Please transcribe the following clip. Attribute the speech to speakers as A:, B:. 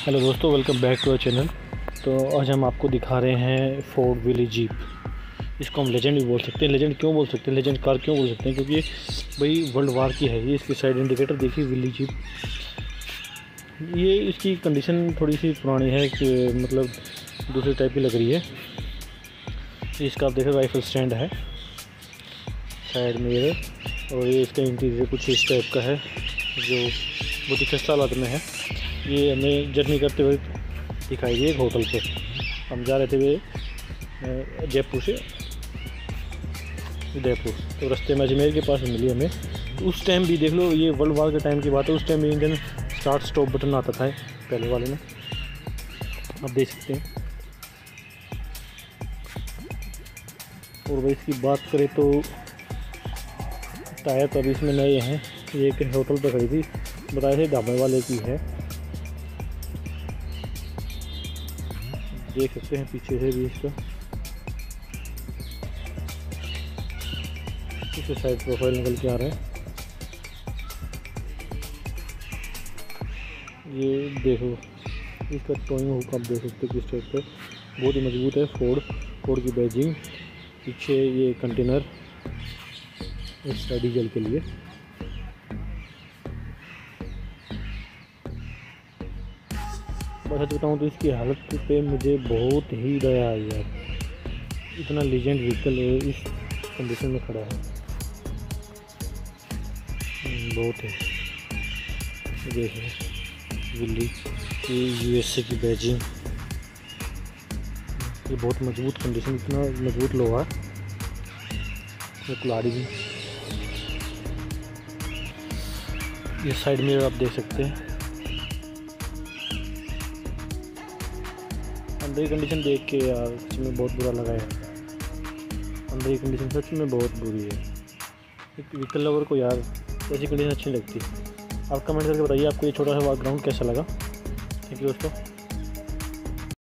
A: Hello दोस्तों, welcome back to our channel. तो आज हम आपको दिखा रहे हैं फोर्ड विली जीप। इसको हम लेजेंड भी बोल सकते हैं। लेजेंड क्यों बोल सकते हैं, लेजेंड कार क्यों बोल सकते हैं, क्योंकि भाई वर्ल्ड वार की है ये। इसकी साइड इंडिकेटर देखिए, विली जीप। ये इसकी कंडीशन थोड़ी सी पुरानी है कि मतलब दूसरे टाइप की लग रही है। इसका आप देखें राइफल स्टैंड है, साइड मिरर, और ये इसका इंटीरियर कुछ इस टाइप का है जो बहुत ही खस्ता हालत में है। ये हमें जर्नी करते हुए दिखाई दी एक होटल पे। हम जा रहे थे जयपुर से उदयपुर, तो रास्ते में अजमेर के पास मिली हमें। तो उस टाइम भी देख लो, ये वर्ल्ड वार के टाइम की बात है। उस टाइम भी इंजन स्टार्ट स्टॉप बटन आता था पहले वाले में, आप देख सकते हैं। और भाई इसकी बात करें तो टायर तो अभी इसमें नए हैं। ये एक होटल पर खड़ी थी, बताए थे ढाबे वाले की है। देख सकते हैं पीछे से भी इसका इस साइड प्रोफाइल निकल के आ रहा है। ये देखो इसका टोइंग हुक, आप देख सकते हो किस टाइप का, बहुत ही मजबूत है। फोर्ड की बैजिंग। पीछे ये कंटेनर एक्स्ट्रा डीजल के लिए। बस सच बताऊँ तो इसकी हालत पे मुझे बहुत ही दया आई यार। इतना लीजेंड व्हीकल है, इस कंडीशन में खड़ा है, बहुत है। देखिए विली, ये यूएसए की बैजिंग, ये बहुत मजबूत कंडीशन, इतना मजबूत लोहा। ये कुल्हाड़ी भी, ये साइड मिरर आप देख सकते हैं। अंदर की कंडीशन देख के यार सच में बहुत बुरा लगा है। अंदर की कंडीशन सच में बहुत बुरी है। एक व्हीकल लवर को यार ऐसी कंडीशन अच्छी नहीं लगती। आप कमेंट करके बताइए आपको ये छोटा सा बैकग्राउंड कैसा लगा। थैंक यू दोस्तों।